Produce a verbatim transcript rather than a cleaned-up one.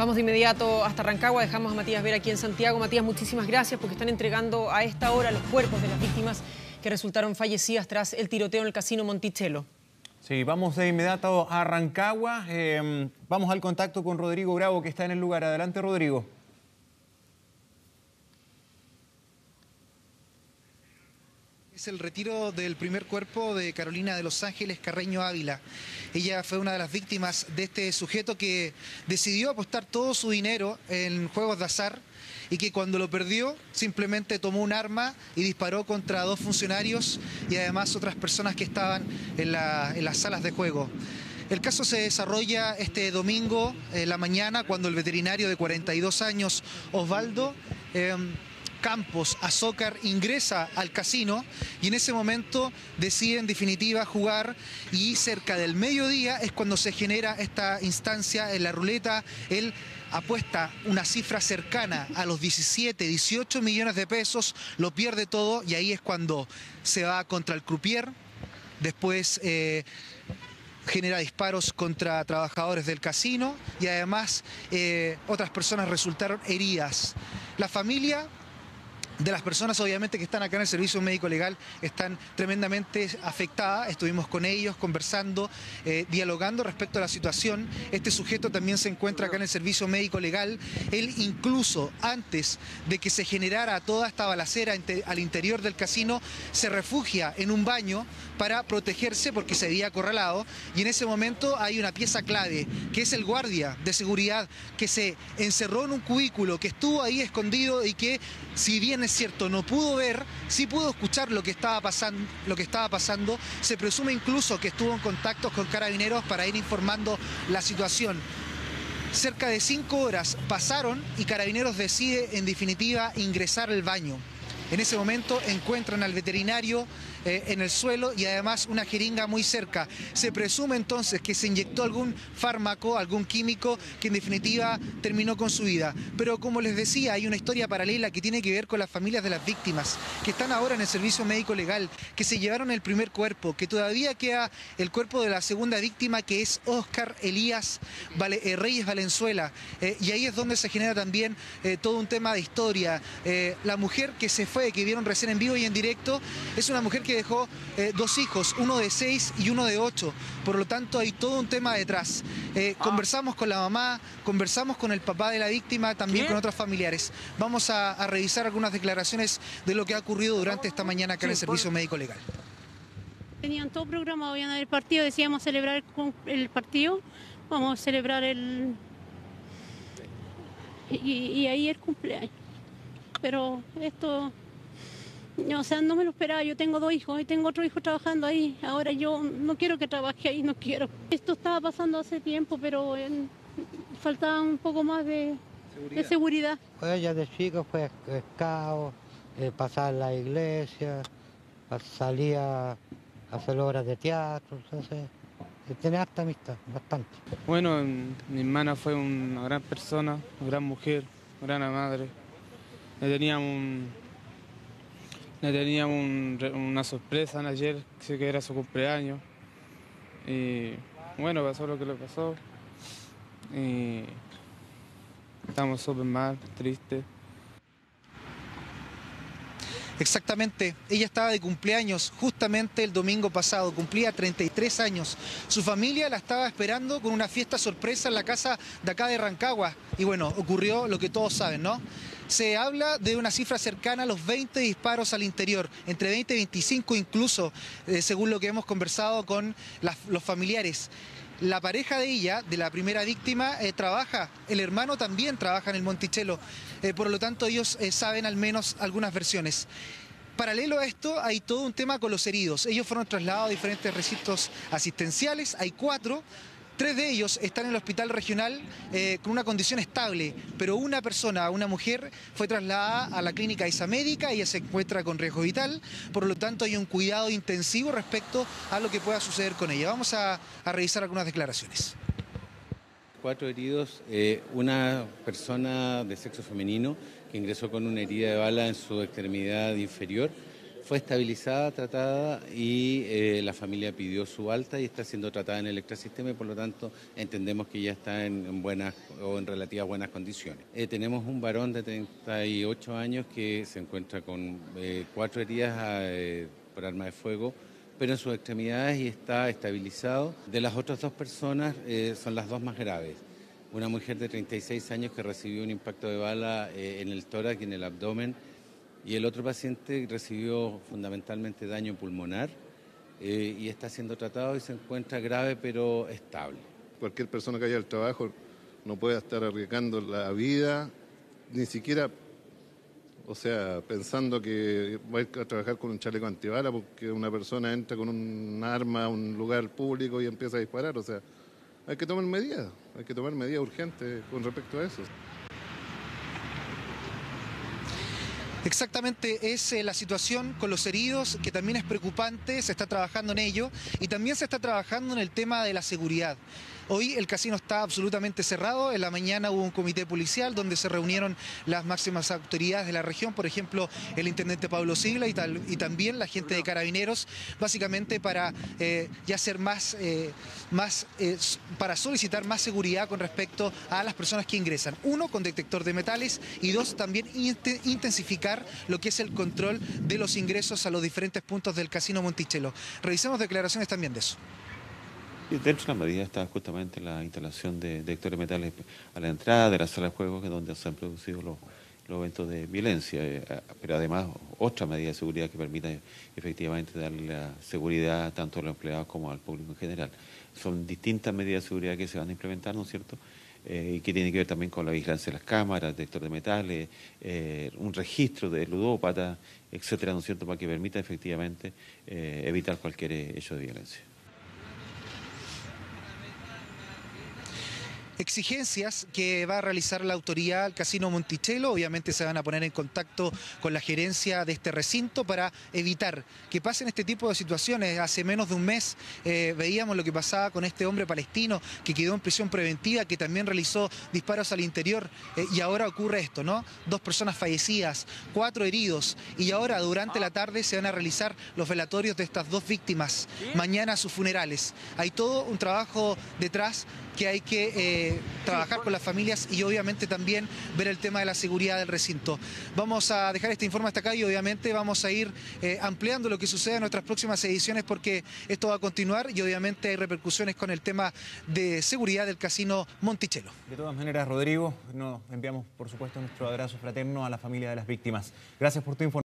Vamos de inmediato hasta Rancagua, dejamos a Matías Vera aquí en Santiago. Matías, muchísimas gracias porque están entregando a esta hora los cuerpos de las víctimas que resultaron fallecidas tras el tiroteo en el casino Monticello. Sí, vamos de inmediato a Rancagua. Eh, vamos al contacto con Rodrigo Bravo, que está en el lugar. Adelante, Rodrigo. Es el retiro del primer cuerpo de Carolina de Los Ángeles Carreño Ávila. Ella fue una de las víctimas de este sujeto que decidió apostar todo su dinero en juegos de azar y que cuando lo perdió simplemente tomó un arma y disparó contra dos funcionarios y además otras personas que estaban en, la, en las salas de juego. El caso se desarrolla este domingo en la mañana cuando el veterinario de cuarenta y dos años, Osvaldo eh, Campos Azócar, ingresa al casino y en ese momento decide en definitiva jugar, y cerca del mediodía es cuando se genera esta instancia en la ruleta. Él apuesta una cifra cercana a los diecisiete, dieciocho millones de pesos, lo pierde todo y ahí es cuando se va contra el croupier. Después eh, genera disparos contra trabajadores del casino y además eh, otras personas resultaron heridas. La familia de las personas obviamente que están acá en el servicio médico legal están tremendamente afectadas. Estuvimos con ellos conversando, eh, dialogando respecto a la situación. Este sujeto también se encuentra acá en el servicio médico legal. Él incluso antes de que se generara toda esta balacera al interior del casino se refugia en un baño para protegerse porque se había acorralado, y en ese momento hay una pieza clave que es el guardia de seguridad que se encerró en un cubículo, que estuvo ahí escondido y que, si bien es cierto no pudo ver, sí pudo escuchar lo que estaba pasando, lo que estaba pasando. Se presume incluso que estuvo en contacto con carabineros para ir informando la situación. Cerca de cinco horas pasaron y Carabineros decide en definitiva ingresar al baño. En ese momento encuentran al veterinario eh, en el suelo y además una jeringa muy cerca. Se presume entonces que se inyectó algún fármaco, algún químico que en definitiva terminó con su vida. Pero como les decía, hay una historia paralela que tiene que ver con las familias de las víctimas, que están ahora en el servicio médico legal, que se llevaron el primer cuerpo, que todavía queda el cuerpo de la segunda víctima, que es Óscar Elías Vale, eh, Reyes Valenzuela. Eh, y ahí es donde se genera también eh, todo un tema de historia. Eh, la mujer que se fue, que vieron recién en vivo y en directo, es una mujer que dejó eh, dos hijos, uno de seis y uno de ocho. Por lo tanto, hay todo un tema detrás. Eh, ah. Conversamos con la mamá, conversamos con el papá de la víctima, también ¿Qué? con otros familiares. Vamos a, a revisar algunas declaraciones de lo que ha ocurrido durante esta mañana acá en el servicio médico legal. Tenían todo programado, habían el partido, decíamos celebrar el, el partido, vamos a celebrar el... Y, y ahí el cumpleaños. Pero esto... No, o sea, no me lo esperaba. Yo tengo dos hijos y tengo otro hijo trabajando ahí. Ahora yo no quiero que trabaje ahí, no quiero. Esto estaba pasando hace tiempo, pero eh, faltaba un poco más de seguridad. De seguridad. Pues ella de chico fue scout, eh, pasaba en la iglesia, salía a hacer obras de teatro, entonces tenía harta amistad, bastante. Bueno, mi hermana fue una gran persona, una gran mujer, una gran madre. Le teníamos un... Le teníamos un, una sorpresa ayer, que era su cumpleaños. Y bueno, pasó lo que le pasó. Y estamos súper mal, tristes. Exactamente, ella estaba de cumpleaños justamente el domingo pasado, cumplía treinta y tres años. Su familia la estaba esperando con una fiesta sorpresa en la casa de acá de Rancagua. Y bueno, ocurrió lo que todos saben, ¿no? Se habla de una cifra cercana a los veinte disparos al interior, entre veinte y veinticinco incluso, eh, según lo que hemos conversado con las, los familiares. La pareja de ella, de la primera víctima, eh, trabaja, el hermano también trabaja en el Monticello, eh, por lo tanto ellos eh, saben al menos algunas versiones. Paralelo a esto hay todo un tema con los heridos. Ellos fueron trasladados a diferentes recintos asistenciales, hay cuatro. Tres de ellos están en el hospital regional eh, con una condición estable, pero una persona, una mujer, fue trasladada a la clínica Isamédica. Ella se encuentra con riesgo vital, por lo tanto hay un cuidado intensivo respecto a lo que pueda suceder con ella. Vamos a, a revisar algunas declaraciones. Cuatro heridos, eh, una persona de sexo femenino que ingresó con una herida de bala en su extremidad inferior, fue estabilizada, tratada y eh, la familia pidió su alta y está siendo tratada en el extrasistema y por lo tanto entendemos que ya está en, en buenas o en relativas buenas condiciones. Eh, tenemos un varón de treinta y ocho años que se encuentra con eh, cuatro heridas eh, por arma de fuego, pero en sus extremidades y está estabilizado. De las otras dos personas eh, son las dos más graves. Una mujer de treinta y seis años que recibió un impacto de bala eh, en el tórax y en el abdomen, y el otro paciente recibió fundamentalmente daño pulmonar eh, y está siendo tratado y se encuentra grave pero estable. Cualquier persona que haya al trabajo no puede estar arriesgando la vida, ni siquiera, o sea, pensando que va a ir a trabajar con un chaleco antibala porque una persona entra con un arma a un lugar público y empieza a disparar. O sea, hay que tomar medidas, hay que tomar medidas urgentes con respecto a eso. Exactamente, es eh, la situación con los heridos, que también es preocupante, se está trabajando en ello y también se está trabajando en el tema de la seguridad. Hoy el casino está absolutamente cerrado, en la mañana hubo un comité policial donde se reunieron las máximas autoridades de la región, por ejemplo el intendente Pablo Sigla y, tal, y también la gente de Carabineros, básicamente para eh, ya ser más, eh, más eh, para solicitar más seguridad con respecto a las personas que ingresan. Uno, con detector de metales y dos, también intensificar lo que es el control de los ingresos a los diferentes puntos del Casino Monticello. Revisemos declaraciones también de eso. Dentro de la medida está justamente la instalación de detectores de metales a la entrada de la sala de juegos, donde se han producido los, los eventos de violencia, eh, pero además otra medida de seguridad que permita efectivamente darle la seguridad tanto a los empleados como al público en general. Son distintas medidas de seguridad que se van a implementar, ¿no es cierto?, eh, y que tienen que ver también con la vigilancia de las cámaras, detector de metales, eh, un registro de ludópatas, etcétera, ¿no es cierto?, para que permita efectivamente eh, evitar cualquier hecho de violencia. Exigencias que va a realizar la autoridad al Casino Monticello. Obviamente se van a poner en contacto con la gerencia de este recinto para evitar que pasen este tipo de situaciones. Hace menos de un mes eh, veíamos lo que pasaba con este hombre palestino que quedó en prisión preventiva, que también realizó disparos al interior eh, y ahora ocurre esto, ¿no? Dos personas fallecidas, cuatro heridos y ahora durante la tarde se van a realizar los velatorios de estas dos víctimas. Mañana sus funerales. Hay todo un trabajo detrás que hay que eh, trabajar con las familias y obviamente también ver el tema de la seguridad del recinto. Vamos a dejar este informe hasta acá y obviamente vamos a ir eh, ampliando lo que suceda en nuestras próximas ediciones porque esto va a continuar y obviamente hay repercusiones con el tema de seguridad del Casino Monticello. De todas maneras, Rodrigo, nos enviamos por supuesto nuestro abrazo fraterno a la familia de las víctimas. Gracias por tu información.